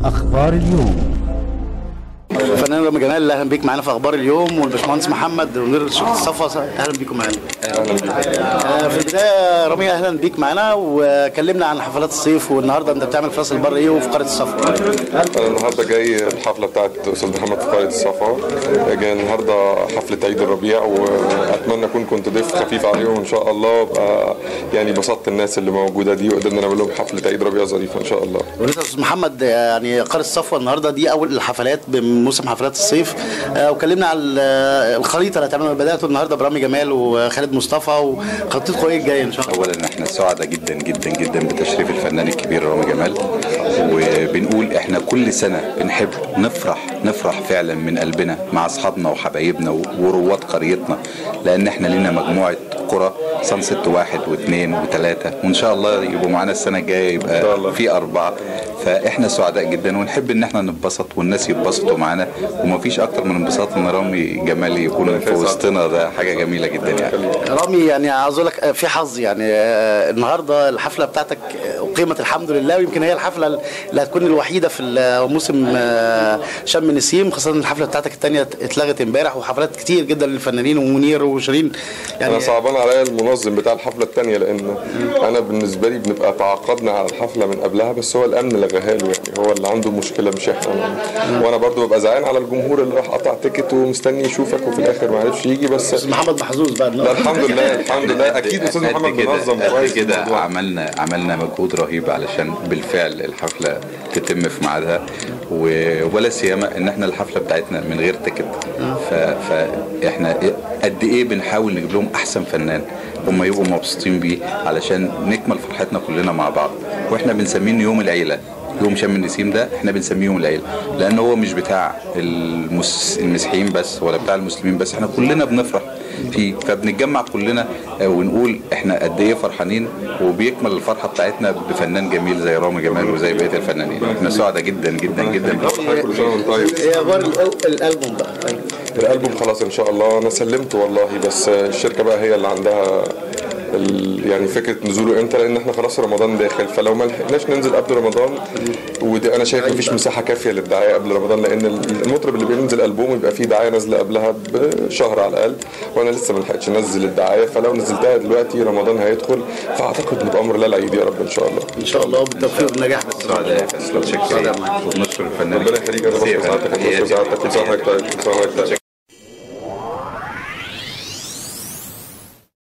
أخبار اليوم. الفنان رامي جمال، اهلا بيك معانا في اخبار اليوم، والباشمهندس محمد ومدير شرطه الصفا، اهلا بيكم معانا. في البدايه رامي اهلا بيك معانا، وكلمنا عن حفلات الصيف، والنهارده انت بتعمل في راس البر ايه وفي قريه الصفا؟ انا النهارده جاي الحفله بتاعت استاذ محمد في قريه الصفا، جاي النهارده حفله عيد الربيع، واتمنى اكون كنت ضيف خفيف عليهم ان شاء الله، وابقى يعني بسطت الناس اللي موجوده دي، وقدرنا نعمل لهم حفله عيد ربيع ظريفه ان شاء الله. ولسه استاذ محمد، يعني قريه الصفا النهارده دي اول الحفلات بموسم حفلات الصيف، وكلمنا على الخريطه اللي هتعملوا. بداتوا النهارده برامي جمال وخالد مصطفى، وخطتكم ايه الجاي ان شاء الله؟ اولا احنا سعداء جدا جدا جدا بتشريف الفنان الكبير رامي جمال، وبنقول احنا كل سنه بنحب نفرح فعلا من قلبنا مع اصحابنا وحبايبنا ورواد قريتنا، لان احنا لنا مجموعه قرى سان 6 1 و2 و3، وان شاء الله يبقوا معانا السنه الجايه يبقى في 4. فاحنا سعداء جدا ونحب ان احنا نتبسط والناس يتبسطوا معانا، ومفيش اكتر من انبساط ان رامي جمال يكون في وسطنا، ده حاجه جميله جدا يعني. رامي، يعني عاوز اقول لك في حظ، يعني النهارده الحفله بتاعتك اقيمت الحمد لله، ويمكن هي الحفله اللي هتكون الوحيده في موسم شم النسيم، خاصه الحفله بتاعتك الثانيه اتلغت امبارح، وحفلات كتير جدا للفنانين ومنير وشيرين. يعني انا صعبان عليا المنظم بتاع الحفله الثانيه، لان انا بالنسبه لي بنبقى تعاقدنا على الحفله من قبلها، بس هو الامن لغاها له، يعني هو اللي عنده مشكله مش احنا. وانا برضو ببقى زعلان على الجمهور اللي راح قطع تيكت ومستني يشوفك وفي الاخر ما عرفش يجي. بس استاذ محمد محظوظ بقى. لا الحمد لله الحمد لله، اكيد استاذ محمد منظم كويس كده. عملنا مجهود رهيب علشان بالفعل الحفله تتم في ميعادها، ولا سيما ان احنا الحفله بتاعتنا من غير تيكت، فاحنا قد ايه بنحاول نجيب لهم احسن فنان هم يبقوا مبسوطين بيه علشان نكمل فرحتنا كلنا مع بعض. واحنا بنسميه يوم العيله، يوم شم النسيم ده احنا بنسميه يوم العيله، لان هو مش بتاع المسيحيين بس ولا بتاع المسلمين بس، احنا كلنا بنفرح فيه، فبنتجمع كلنا ونقول احنا قد ايه فرحانين، وبيكمل الفرحه بتاعتنا بفنان جميل زي رامي جمال وزي بقيه الفنانين. احنا سعداء جدا جدا جدا. ايه اخبار الالبوم بقى؟ الالبوم خلاص ان شاء الله، انا سلمته والله، بس الشركه بقى هي اللي عندها يعني فكره نزوله امتى، لان احنا خلاص رمضان داخل، فلو ما لحقناش ننزل قبل رمضان، ودي انا شايف مفيش مساحه كافيه للدعايه قبل رمضان، لان المطرب اللي بينزل البوم يبقى فيه دعايه نازله قبلها بشهر على الاقل، وانا لسه ما لحقتش انزل الدعايه، فلو نزلتها دلوقتي رمضان هيدخل، فاعتقد نبقى امر الله العيد يا رب ان شاء الله. ان شاء الله بالتوفيق والنجاح. سعداء، ونشكر الفنان. ربنا يخليك، انا بشكر سعادتك وبشكر سعادتك وسعادتك.